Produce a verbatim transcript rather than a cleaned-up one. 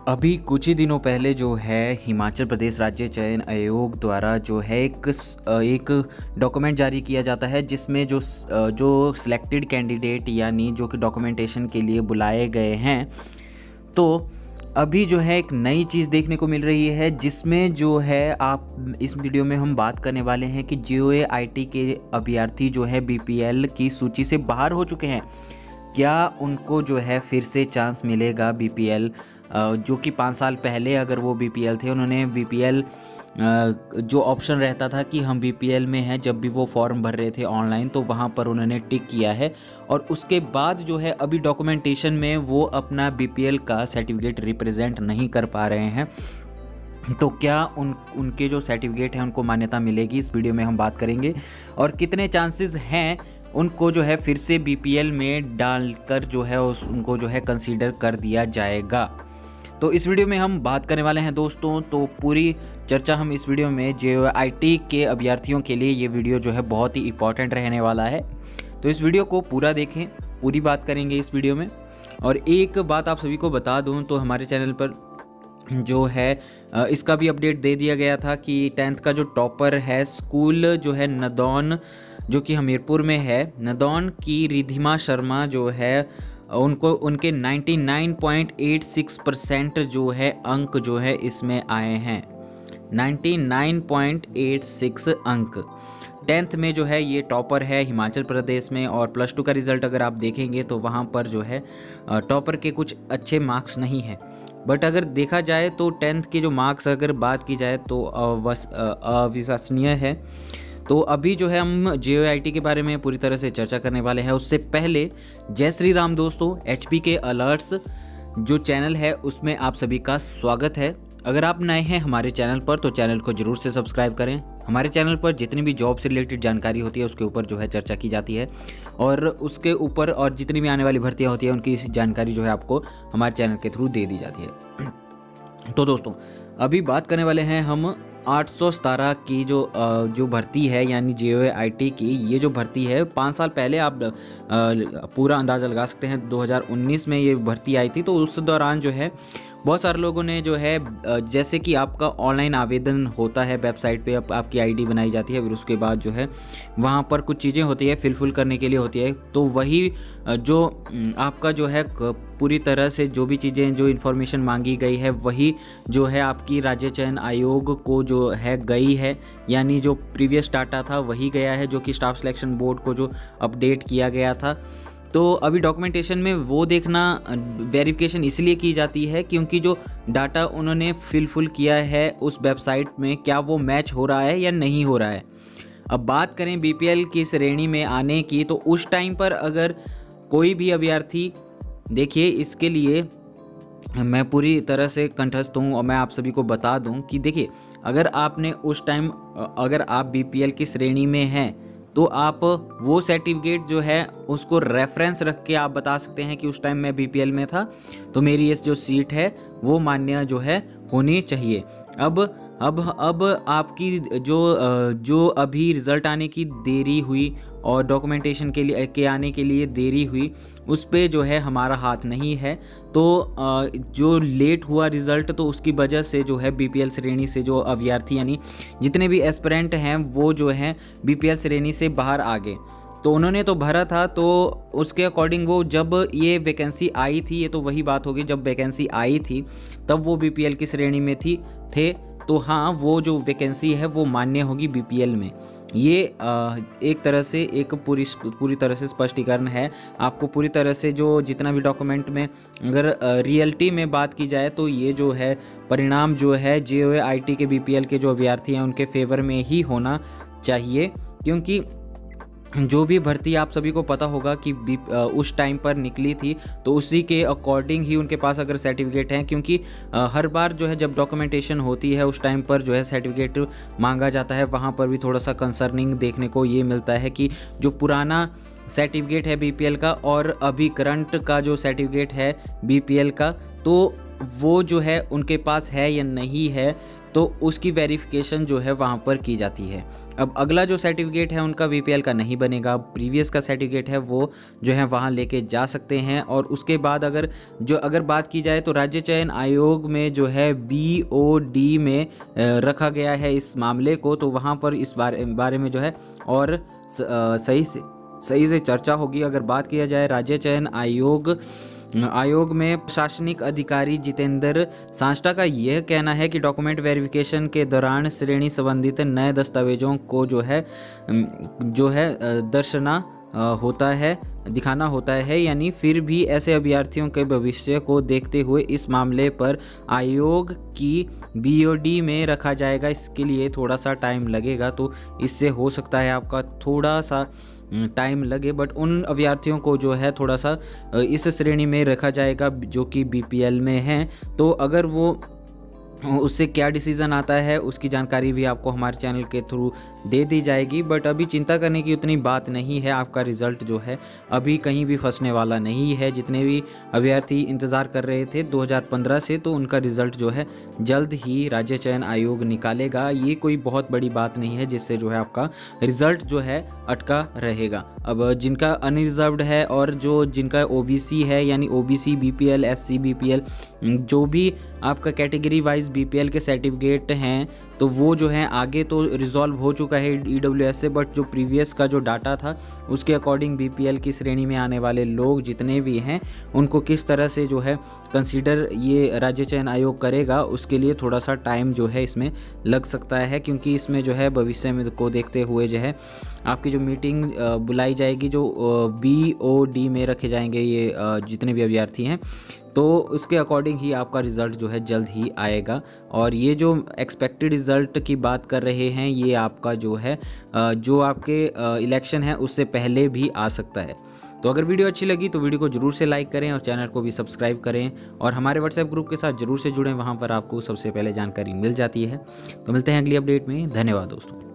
अभी कुछ ही दिनों पहले जो है हिमाचल प्रदेश राज्य चयन आयोग द्वारा जो है एक एक डॉक्यूमेंट जारी किया जाता है, जिसमें जो जो सिलेक्टेड कैंडिडेट यानी जो कि डॉक्यूमेंटेशन के लिए बुलाए गए हैं, तो अभी जो है एक नई चीज़ देखने को मिल रही है, जिसमें जो है आप इस वीडियो में हम बात करने वाले हैं कि जेओए आईटी के अभ्यर्थी जो है बीपीएल की सूची से बाहर हो चुके हैं, क्या उनको जो है फिर से चांस मिलेगा। बीपीएल जो कि पाँच साल पहले अगर वो बीपीएल थे, उन्होंने बीपीएल जो ऑप्शन रहता था कि हम बीपीएल में हैं, जब भी वो फॉर्म भर रहे थे ऑनलाइन, तो वहाँ पर उन्होंने टिक किया है और उसके बाद जो है अभी डॉक्यूमेंटेशन में वो अपना बीपीएल का सर्टिफिकेट रिप्रेजेंट नहीं कर पा रहे हैं। तो क्या उन उनके जो सर्टिफिकेट हैं उनको मान्यता मिलेगी, इस वीडियो में हम बात करेंगे। और कितने चांसेस हैं उनको जो है फिर से बीपीएल में डालकर जो है उस उनको जो है कंसीडर कर दिया जाएगा। तो इस वीडियो में हम बात करने वाले हैं दोस्तों। तो पूरी चर्चा हम इस वीडियो में जेओए आईटी के अभ्यर्थियों के लिए ये वीडियो जो है बहुत ही इंपॉर्टेंट रहने वाला है। तो इस वीडियो को पूरा देखें, पूरी बात करेंगे इस वीडियो में। और एक बात आप सभी को बता दूं, तो हमारे चैनल पर जो है इसका भी अपडेट दे दिया गया था कि टेंथ का जो टॉपर है स्कूल जो है नदौन, जो कि हमीरपुर में है, नदौन की रिधिमा शर्मा जो है उनको उनके निन्यानवे पॉइंट आठ छह परसेंट जो है अंक जो है इसमें आए हैं। निन्यानवे पॉइंट आठ छह अंक टेंथ में जो है ये टॉपर है हिमाचल प्रदेश में। और प्लस टू का रिज़ल्ट अगर आप देखेंगे तो वहाँ पर जो है टॉपर के कुछ अच्छे मार्क्स नहीं हैं, बट अगर देखा जाए तो टेंथ के जो मार्क्स अगर बात की जाए तो अविश्वसनीय है। तो अभी जो है हम जेओए आईटी के बारे में पूरी तरह से चर्चा करने वाले हैं। उससे पहले जय श्री राम दोस्तों, एचपी के अलर्ट्स जो चैनल है उसमें आप सभी का स्वागत है। अगर आप नए हैं हमारे चैनल पर तो चैनल को जरूर से सब्सक्राइब करें। हमारे चैनल पर जितनी भी जॉब से रिलेटेड जानकारी होती है उसके ऊपर जो है चर्चा की जाती है, और उसके ऊपर और जितनी भी आने वाली भर्तियाँ होती है उनकी जानकारी जो है आपको हमारे चैनल के थ्रू दे दी जाती है। तो दोस्तों अभी बात करने वाले हैं हम आठ सौ सतारह की जो जो भर्ती है यानी जेओए आईटी की। ये जो भर्ती है पाँच साल पहले आप पूरा अंदाज़ा लगा सकते हैं, दो हज़ार उन्नीस में ये भर्ती आई थी। तो उस दौरान जो है बहुत सारे लोगों ने जो है, जैसे कि आपका ऑनलाइन आवेदन होता है वेबसाइट पे, आप, आपकी आईडी बनाई जाती है, फिर उसके बाद जो है वहाँ पर कुछ चीज़ें होती है फिलफिल करने के लिए होती है। तो वही जो आपका जो है पूरी तरह से जो भी चीज़ें जो इन्फॉर्मेशन मांगी गई है वही जो है आपकी राज्य चयन आयोग को जो है गई है, यानी जो प्रीवियस डाटा था वही गया है, जो कि स्टाफ सिलेक्शन बोर्ड को जो अपडेट किया गया था। तो अभी डॉक्यूमेंटेशन में वो देखना वेरिफिकेशन इसलिए की जाती है क्योंकि जो डाटा उन्होंने फिलफिल किया है उस वेबसाइट में क्या वो मैच हो रहा है या नहीं हो रहा है। अब बात करें बीपीएल की श्रेणी में आने की, तो उस टाइम पर अगर कोई भी अभ्यर्थी, देखिए इसके लिए मैं पूरी तरह से कंठस्थ हूँ और मैं आप सभी को बता दूँ कि देखिए अगर आपने उस टाइम अगर आप बीपीएल की श्रेणी में हैं तो आप वो सर्टिफिकेट जो है उसको रेफरेंस रख के आप बता सकते हैं कि उस टाइम मैं बीपीएल में था तो मेरी ये जो सीट है वो मान्य जो है होनी चाहिए। अब अब अब आपकी जो जो अभी रिज़ल्ट आने की देरी हुई और डॉक्यूमेंटेशन के लिए के आने के लिए देरी हुई, उस पे जो है हमारा हाथ नहीं है। तो जो लेट हुआ रिज़ल्ट, तो उसकी वजह से जो है बीपीएल श्रेणी से जो अभ्यर्थी यानी जितने भी एस्पिरेंट हैं वो जो हैं बीपीएल श्रेणी से बाहर आ गए। तो उन्होंने तो भरा था, तो उसके अकॉर्डिंग वो जब ये वैकेंसी आई थी, ये तो वही बात होगी, जब वैकेंसी आई थी तब वो बीपीएल की श्रेणी में थी थे तो हाँ वो जो वैकेंसी है वो मान्य होगी बीपीएल में। ये एक तरह से एक पूरी पूरी तरह से स्पष्टीकरण है। आपको पूरी तरह से जो जितना भी डॉक्यूमेंट में अगर रियलिटी में बात की जाए तो ये जो है परिणाम जो है जेओए आईटी के बीपीएल के जो अभ्यर्थी हैं उनके फेवर में ही होना चाहिए, क्योंकि जो भी भर्ती आप सभी को पता होगा कि उस टाइम पर निकली थी तो उसी के अकॉर्डिंग ही उनके पास अगर सर्टिफिकेट हैं, क्योंकि हर बार जो है जब डॉक्यूमेंटेशन होती है उस टाइम पर जो है सर्टिफिकेट मांगा जाता है, वहाँ पर भी थोड़ा सा कंसर्निंग देखने को ये मिलता है कि जो पुराना सर्टिफिकेट है बीपीएल का और अभी करंट का जो सर्टिफिकेट है बीपीएल का, तो वो जो है उनके पास है या नहीं है, तो उसकी वेरिफिकेशन जो है वहाँ पर की जाती है। अब अगला जो सर्टिफिकेट है उनका बीपीएल का नहीं बनेगा, प्रीवियस का सर्टिफिकेट है वो जो है वहाँ लेके जा सकते हैं। और उसके बाद अगर जो अगर बात की जाए तो राज्य चयन आयोग में जो है बीओडी में रखा गया है इस मामले को, तो वहाँ पर इस बारे बारे में जो है और सही से सही से चर्चा होगी। अगर बात किया जाए राज्य चयन आयोग आयोग में प्रशासनिक अधिकारी जितेंद्र सांस्टा का यह कहना है कि डॉक्यूमेंट वेरिफिकेशन के दौरान श्रेणी संबंधित नए दस्तावेजों को जो है जो है दर्शना होता है दिखाना होता है, यानी फिर भी ऐसे अभ्यर्थियों के भविष्य को देखते हुए इस मामले पर आयोग की बीओडी में रखा जाएगा। इसके लिए थोड़ा सा टाइम लगेगा, तो इससे हो सकता है आपका थोड़ा सा टाइम लगे, बट उन अभ्यर्थियों को जो है थोड़ा सा इस श्रेणी में रखा जाएगा जो कि बीपीएल में हैं। तो अगर वो उससे क्या डिसीज़न आता है उसकी जानकारी भी आपको हमारे चैनल के थ्रू दे दी जाएगी। बट अभी चिंता करने की उतनी बात नहीं है, आपका रिज़ल्ट जो है अभी कहीं भी फंसने वाला नहीं है। जितने भी अभ्यर्थी इंतज़ार कर रहे थे दो हज़ार पंद्रह से, तो उनका रिज़ल्ट जो है जल्द ही राज्य चयन आयोग निकालेगा। ये कोई बहुत बड़ी बात नहीं है जिससे जो है आपका रिज़ल्ट जो है अटका रहेगा। अब जिनका अनरिजर्व्ड है और जो जिनका ओबीसी है, यानी ओबीसी, बीपीएल, एससी, बीपीएल, जो भी आपका कैटेगरी वाइज बीपीएल के सर्टिफिकेट हैं, तो वो जो है आगे तो रिजॉल्व हो चुका है ईडब्ल्यूएस से, बट जो प्रीवियस का जो डाटा था उसके अकॉर्डिंग बीपीएल की श्रेणी में आने वाले लोग जितने भी हैं उनको किस तरह से जो है कंसीडर ये राज्य चयन आयोग करेगा, उसके लिए थोड़ा सा टाइम जो है इसमें लग सकता है। क्योंकि इसमें जो है भविष्य में को देखते हुए जो है आपकी जो मीटिंग बुलाई जाएगी, जो बीओडी में रखे जाएंगे ये जितने भी अभ्यर्थी हैं, तो उसके अकॉर्डिंग ही आपका रिज़ल्ट जो है जल्द ही आएगा। और ये जो एक्सपेक्टेड रिज़ल्ट की बात कर रहे हैं, ये आपका जो है जो आपके इलेक्शन है उससे पहले भी आ सकता है। तो अगर वीडियो अच्छी लगी तो वीडियो को जरूर से लाइक करें और चैनल को भी सब्सक्राइब करें, और हमारे व्हाट्सएप ग्रुप के साथ जरूर से जुड़ें, वहाँ पर आपको सबसे पहले जानकारी मिल जाती है। तो मिलते हैं अगली अपडेट में। धन्यवाद दोस्तों।